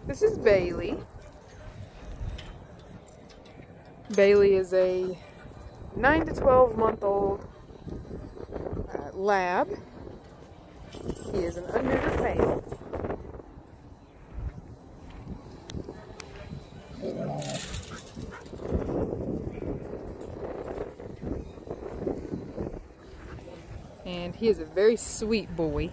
This is Bailey. Bailey is a 9 to 12 month old lab. He is an unneutered male. And he is a very sweet boy.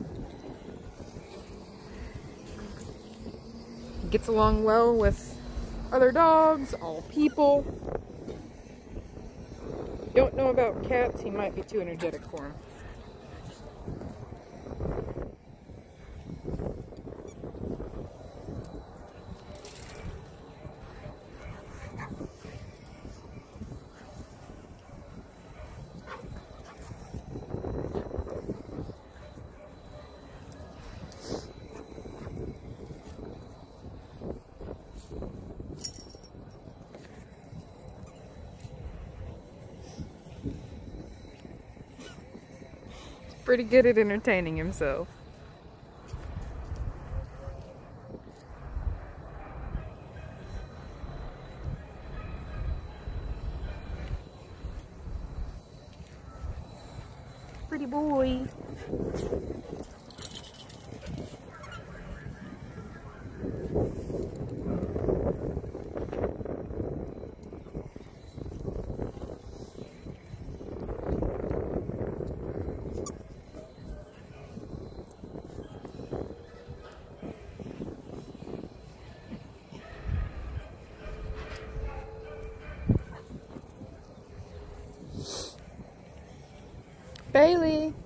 He gets along well with other dogs, all people. Don't know about cats, he might be too energetic for him. Pretty good at entertaining himself. Pretty boy. Bailey.